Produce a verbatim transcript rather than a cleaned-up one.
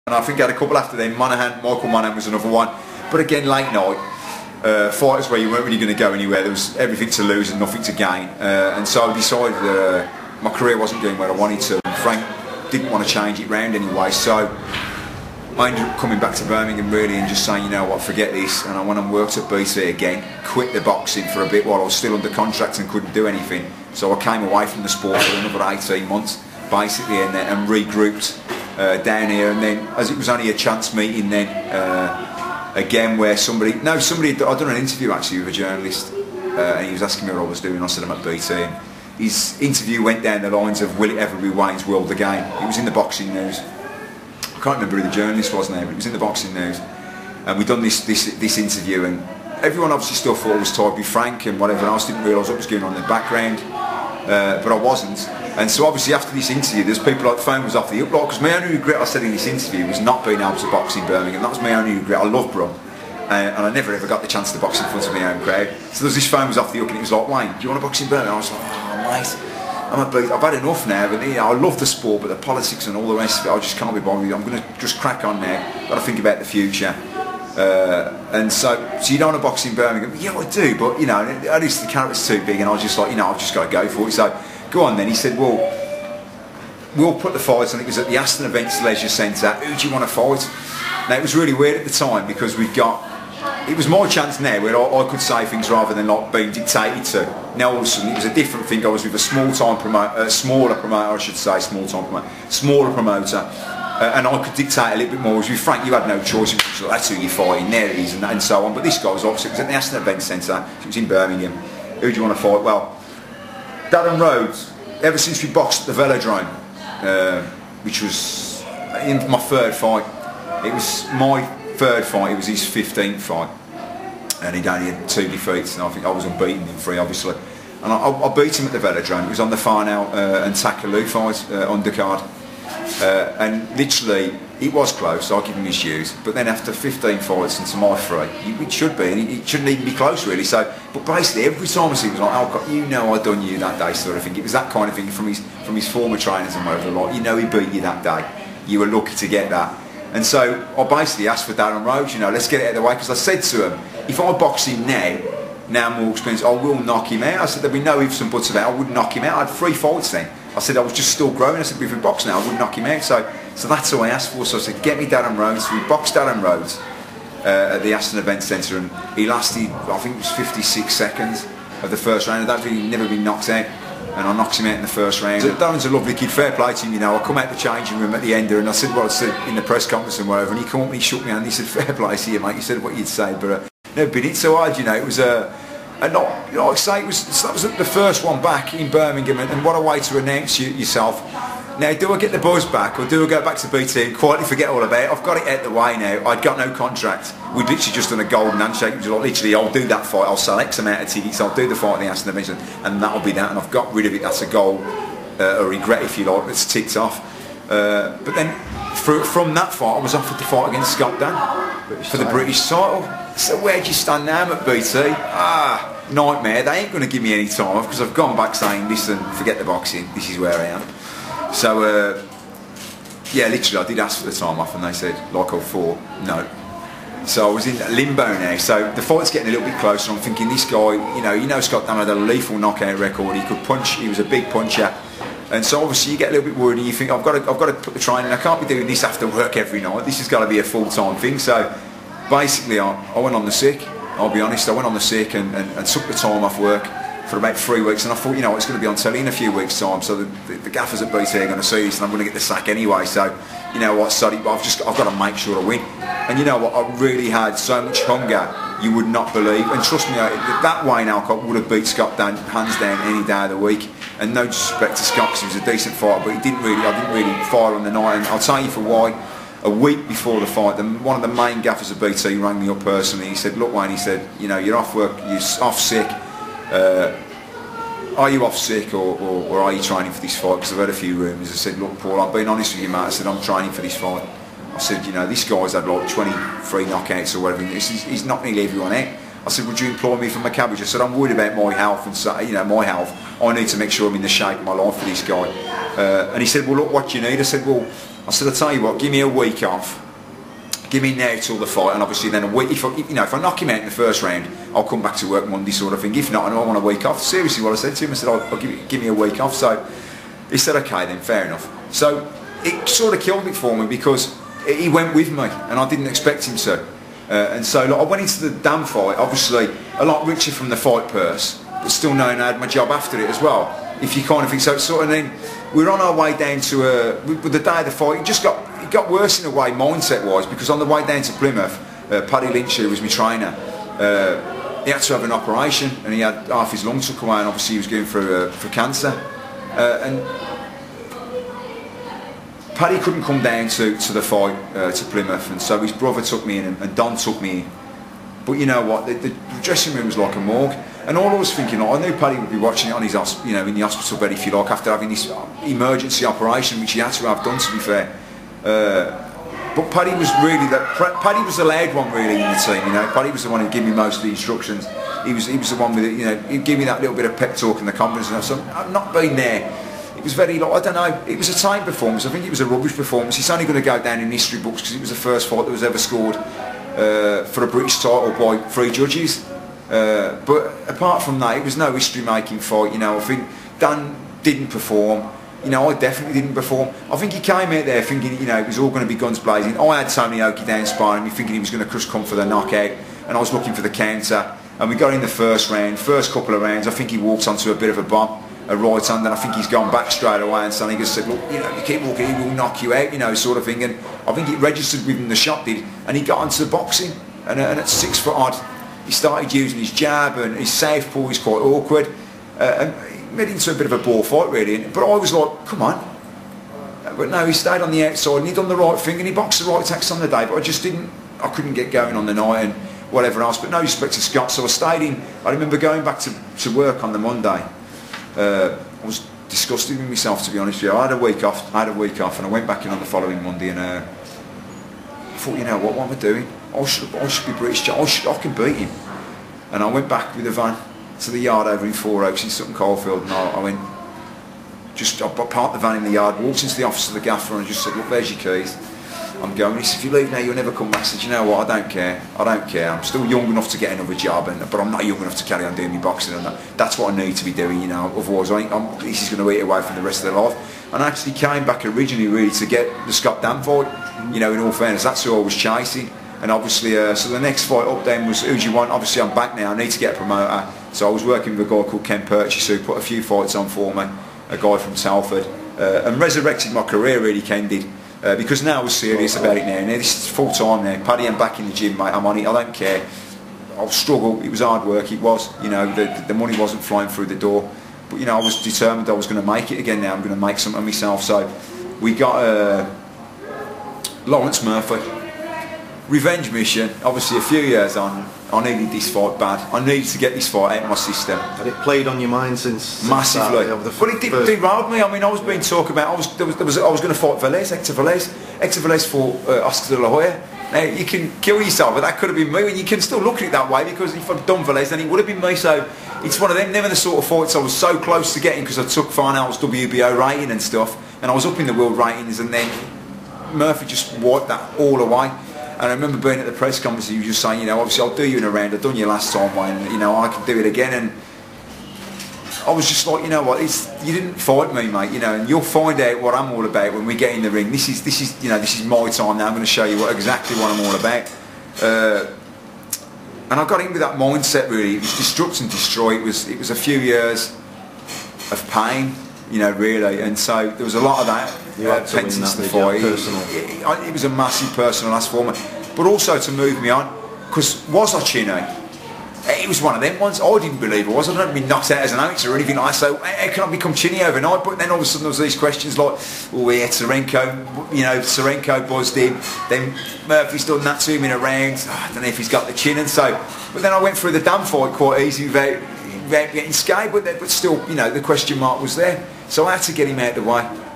And I think I had a couple after them. Monaghan, Michael Monaghan was another one. But again, late night, uh, fighters where you weren't really going to go anywhere. There was everything to lose and nothing to gain. Uh, and so I decided that uh, my career wasn't going where I wanted to. And Frank didn't want to change it round anyway. So I ended up coming back to Birmingham really and just saying, you know what, forget this. And I went and worked at B C again, quit the boxing for a bit while I was still under contract and couldn't do anything. So I came away from the sport for another eighteen months, basically, and, then, and regrouped uh, down here. And then, as it was only a chance meeting then, uh, again, where somebody, no, somebody, I'd done an interview actually with a journalist, uh, and he was asking me what I was doing. I said I'm at B T. And his interview went down the lines of, will it ever be Wayne's World again? It was in the Boxing News. I can't remember who the journalist was now, but it was in the Boxing News. And we'd done this, this, this interview, and everyone obviously still thought it was tied with Frank and whatever else, didn't realise what was going on in the background. Uh, but I wasn't, and so obviously after this interview there's people like the phone was off the uproar, because my only regret I said in this interview was not being able to box in Birmingham. That was my only regret. I love Brum, uh, and I never ever got the chance to box in front of my own crowd. So there was this phone was off the up and it was like, Wayne, do you want to box in Birmingham? I was like, oh mate, I'm a I've had enough now, but you know, I love the sport, but the politics and all the rest of it I just can't be bothered. I'm going to just crack on now, got to think about the future. Uh, and so, so you don't want to box in Birmingham? Yeah, I do, but you know, at least the carrot's too big, and I was just like, you know, I've just got to go for it. So, go on then. He said, well, we'll put the fights on. It was at the Aston Events Leisure Centre. Who do you want to fight? Now, it was really weird at the time because we'd got, it was my chance now where I, I could say things rather than like being dictated to. Now all of a sudden it was a different thing. I was with a small time promoter, a smaller promoter, I should say, small time promoter, smaller promoter. Uh, and I could dictate a little bit more. Whereas with Frank, you had no choice. It was like, that's who you're fighting, there it is, and, and so on. But this guy was opposite. It was at the Aston Events Centre. It was in Birmingham. Who do you want to fight? Well, Darren Rhodes. Ever since we boxed at the Velodrome, uh, which was in my third fight. It was my third fight. It was his fifteenth fight, and he'd only had two defeats. And I think I was unbeaten in three, obviously. And I, I beat him at the Velodrome. It was on the Farnell uh, and Takaloo fight uh, undercard. Uh, and literally, it was close, I'll give him his dues, but then after fifteen fights into my three, it should be, and it shouldn't even be close really. So, but basically, every time I see it was like, oh, you know I done you that day sort of thing. It was that kind of thing from his from his former trainers and whatever, like, you know he beat you that day, you were lucky to get that. And so I basically asked for Darren Rhodes, you know, let's get it out of the way, because I said to him, if I box him now, now I'm more experienced, I will knock him out. I said there'd be no ifs and buts about it, I wouldn't knock him out. I had three fights then. I said I was just still growing. I said if we box now, I wouldn't knock him out. So, so that's all I asked for. So I said, get me Darren Rhodes. So we boxed Darren Rhodes uh, at the Aston Events Centre, and he lasted, I think it was fifty-six seconds of the first round. I don't think he'd never been knocked out, and I knocked him out in the first round. So Darren's a lovely kid, fair play to him. You know, I come out the changing room at the end there, and I said what I said in the press conference and whatever, and he came up and he shook me hand. He said, fair play to you, mate. He said what you'd say, but uh, never been hit so hard. You know, it was a. Uh, And not, you know, like I say, it was, that was the first one back in Birmingham, and, and what a way to announce you, yourself. Now, do I get the buzz back, or do I go back to B T and quietly forget all about it? I've got it out the way now. I'd got no contract. We'd literally just done a golden handshake. It was like, literally, I'll do that fight, I'll sell X amount of tickets, I'll do the fight in the Aston Events, and that'll be that, and I've got rid of it. That's a goal, uh, a regret, if you like, that's ticked off. Uh, but then, for, from that fight, I was offered the fight against Scott Dan British for the title. British title. So where do you stand now? I'm at B T. Ah, nightmare. They ain't going to give me any time off, because I've gone back saying, listen, forget the boxing, this is where I am. So, uh, yeah, literally, I did ask for the time off, and they said, like I thought, no. So I was in limbo now. So the fight's getting a little bit closer. I'm thinking, this guy, you know, you know, Scott Dan had a lethal knockout record. He could punch. He was a big puncher. And so obviously you get a little bit worried, and you think, I've got to, I've got to put the training. I can't be doing this after work every night. This has got to be a full-time thing. So basically, I, I went on the sick. I'll be honest. I went on the sick and, and, and took the time off work for about three weeks. And I thought, you know, it's going to be on telly in a few weeks' time. So the, the, the gaffers at B T are going to see this, and I'm going to get the sack anyway. So, you know what, sorry, but I've just I've got to make sure I win. And you know what, I really had so much hunger, you would not believe. And trust me, that Wayne Elcock would have beat Scott Dan hands down any day of the week. And no disrespect to Scott, because he was a decent fighter, but he didn't really, I didn't really fire on the night. And I'll tell you for why. A week before the fight, the, one of the main gaffers of B T rang me up personally. He said, look Wayne, he said, you know, you're off work, you're off sick. Uh, are you off sick, or, or, or are you training for this fight? Because I've heard a few rumours. I said, look Paul, I'm being honest with you, mate. I said, I'm training for this fight. I said, you know, this guy's had like twenty-three knockouts or whatever. He's, he's knocked nearly everyone out. I said, would you employ me for my cabbage? I said, I'm worried about my health, and so, you know, my health. I need to make sure I'm in the shape of my life for this guy. Uh, and he said, well, look, what do you need? I said, well, I said, I'll tell you what, give me a week off. Give me now till the fight, and obviously then a week. If I, you know, if I knock him out in the first round, I'll come back to work Monday, sort of thing. If not, I want a week off. Seriously, what I said to him, I said, I'll, I'll give, give me a week off. So he said, okay, then, fair enough. So it sort of killed it for me because he went with me, and I didn't expect him to. Uh, and so like, I went into the damn fight, obviously a lot richer from the fight purse, but still knowing I had my job after it as well. If you kind of think so, it's sort of then we're on our way down to a. With the day of the fight, it just got it got worse in a way mindset-wise, because on the way down to Plymouth, uh, Paddy Lynch, who was my trainer, uh, he had to have an operation, and he had half his lung took away, and obviously he was going for uh, for cancer, uh, and Paddy couldn't come down to, to the fight uh, to Plymouth, and so his brother took me in, and, and Don took me in. But you know what, the, the dressing room was like a morgue, and all I was thinking, like, I knew Paddy would be watching it on his, you know, in the hospital bed, if you like, after having this emergency operation, which he had to have done, to be fair. Uh, but Paddy was really the Paddy was the loud one really in the team. You know, Paddy was the one who gave me most of the instructions. He was he was the one with it, you know, he'd give me that little bit of pep talk and the confidence. And so I've not been there. It was very, like, I don't know, it was a tight performance. I think it was a rubbish performance. It's only going to go down in history books because it was the first fight that was ever scored uh, for a British title by three judges. Uh, but apart from that, it was no history-making fight. You know, I think Dan didn't perform. You know, I definitely didn't perform. I think he came out there thinking, you know, it was all going to be guns blazing. I had Tony Oki down sparring me, thinking he was going to crush come for the knockout, and I was looking for the counter. And we got in the first round, first couple of rounds. I think he walked onto a bit of a bomb. A right hand, and I think he's gone back straight away, and Sonny just said, look, you know, you keep walking, he will knock you out, you know, sort of thing. And I think it registered with him, the shot did, and he got into the boxing, and, uh, and at six foot odd he started using his jab, and his southpaw is quite awkward, uh, and he made into a bit of a ball fight really. But I was like, come on. But no, he stayed on the outside, and he done the right thing, and he boxed the right attacks on the day, but I just didn't, I couldn't get going on the night and whatever else. But no respect to Scott, so I stayed in. I remember going back to, to work on the Monday. Uh, I was disgusted with myself, to be honest with you. I had a week off, I had a week off, and I went back in on the following Monday, and uh, I thought, you know what, what am I doing? I should, I should be British. I should, I can beat him. And I went back with the van to the yard over in Four Oaks in Sutton Coldfield, and I, I went, just I parked the van in the yard, walked into the office of the gaffer, and I just said, look, there's your keys. I'm going. He said, if you leave now, you'll never come back. I said, you know what, I don't care. I don't care. I'm still young enough to get another job, and but I'm not young enough to carry on doing my boxing, and that, that's what I need to be doing, you know. Otherwise, I, I'm, this is going to eat away from the rest of their life. And I actually came back originally really to get the Scott Dam fight. You know, in all fairness, that's who I was chasing. And obviously, uh, so the next fight up then was, who do you want? Obviously, I'm back now. I need to get a promoter. So I was working with a guy called Ken Purchase, who put a few fights on for me. A guy from Salford, uh, and resurrected my career really. Ken did. Uh, because now I was serious about it now. Now this is full time now. Paddy, I'm back in the gym, mate. I'm on it. I don't care. I'll struggle. It was hard work. It was. You know, the, the money wasn't flying through the door. But you know, I was determined I was going to make it again. Now I'm going to make something of myself. So we got uh, Lawrence Murphy. Revenge mission. Obviously, a few years on, I needed this fight bad. I needed to get this fight out of my system. Had it played on your mind since? since Massively. That, the but it did, derailed me. I mean, I was being talked about. I was, there was, there was I was going to fight Velez, Hector Velez. Hector Velez fought uh, Oscar de la Hoya. Now you can kill yourself, but that could have been me. And you can still look at it that way, because if I'd done Velez, then it would have been me. So it's one of them. Never the sort of fights I was so close to getting, because I took Farnell's W B O rating and stuff, and I was up in the world ratings, and then Murphy just wiped that all away. And I remember being at the press conference, he was just saying, you know, obviously I'll do you in a round, I've done you last time, and you know, I can do it again. And I was just like, you know what, it's, you didn't fight me, mate, you know, and you'll find out what I'm all about when we get in the ring. This is, this is, you know, this is my time now. I'm going to show you what exactly what I'm all about. Uh, and I got in with that mindset really. It was destruct and destroy. It was, it was a few years of pain, you know, really, and so there was a lot of that. You had to win that, the fight. Personal. It, it, it was a massive personal ask for me, but also to move me on, because was I chinny? It was one of them ones. I didn't believe it was. I don't been knocked out as an amateur or anything like that. So how can I become chinny overnight? But then all of a sudden there was these questions like, oh yeah, Tsarenko, you know, Tsarenko buzzed him. Then Murphy's done that to him in a round. Oh, I don't know if he's got the chin, and so. But then I went through the damn fight quite easy without, without getting scared. But, but still, you know, the question mark was there. So I had to get him out of the way.